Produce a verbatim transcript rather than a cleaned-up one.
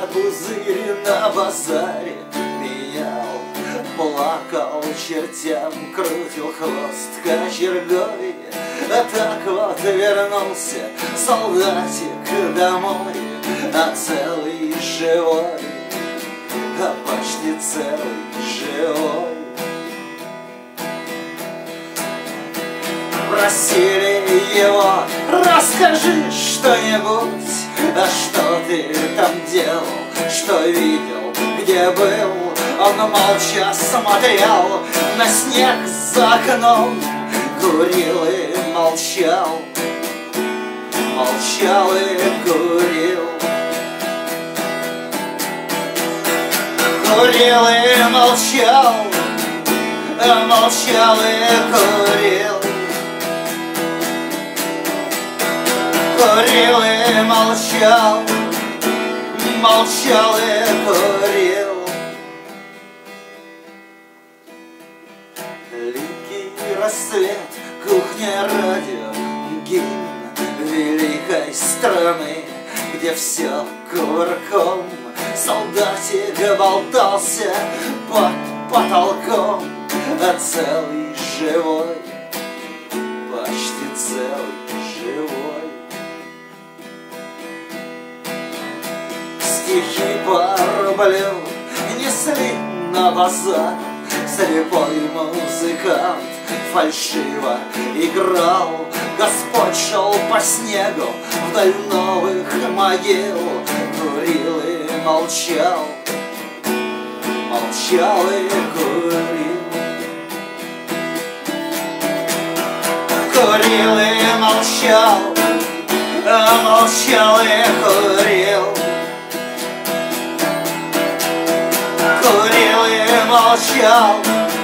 пузырь на базаре менял, плакал чертям, крутил хвост кочергой. А так вот вернулся солдатик домой, а целый живой, а почти целый живой. Просили его: расскажи что-нибудь, а что ты там делал, что видел, где был? Он молча смотрел на снег за окном, курил и молчал, молчал и курил. Курил и молчал, молчал и курил. Курил и молчал, молчал и курил. Липкий рассвет, кухня, радио, гимн великой страны, где все кувырком. Солдатик болтался под потолком, а целый живой, почти целый живой. Стихи по рублю несли на базар, слепой музыкант фальшиво играл. Господь шел по снегу вдаль новых могил, курил и молчал, молчал и курил. Курил и молчал, молчал и курил. Курил и молчал,